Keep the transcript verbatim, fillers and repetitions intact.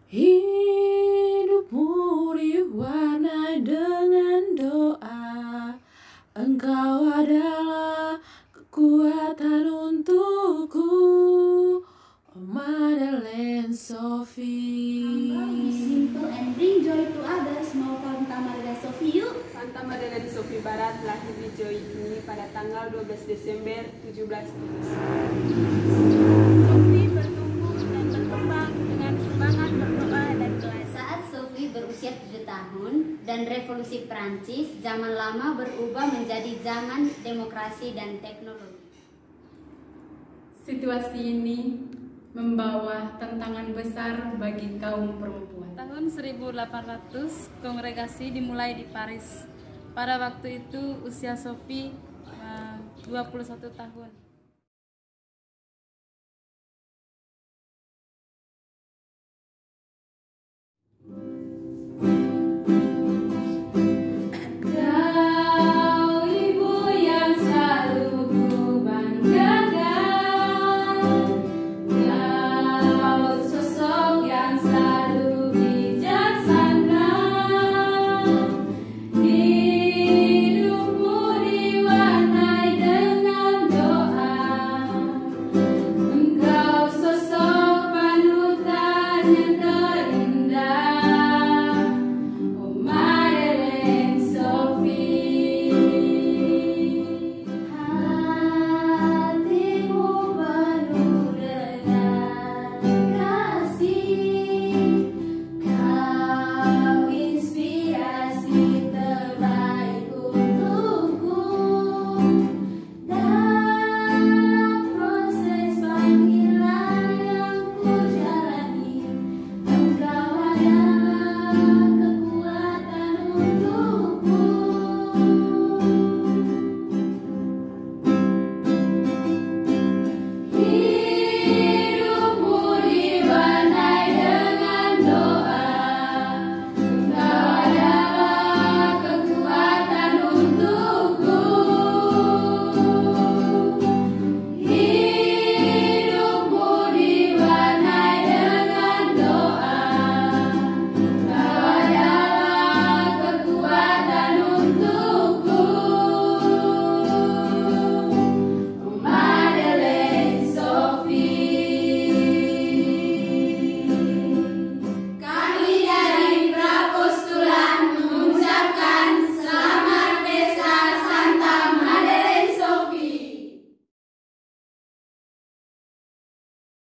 Hidupmu diwarnai dengan doa. Engkau adalah kekuatan untukku. Oh Madeleine Sophie. Be simple and bring joy to others. Mau Santa Madeleine Sophie yuk. Santa Madeleine Sophie Barat lahir di Joy ini pada tanggal dua belas Desember tujuh belas tujuh. Sophie bertumbuh dan berkembang dengan semangat berdoa dan kelas. Saat Sophie berusia tujuh tahun dan revolusi Prancis, zaman lama berubah menjadi zaman demokrasi dan teknologi. Situasi ini membawa tantangan besar bagi kaum perempuan. Tahun seribu delapan ratus, kongregasi dimulai di Paris. Pada waktu itu usia Sophie uh, dua puluh satu tahun. Kau ibu yang selalu ku banggakan. Kau sosok yang selalu bijaksana. Hidupmu diwarnai dengan doa. Engkau sosok panutan yang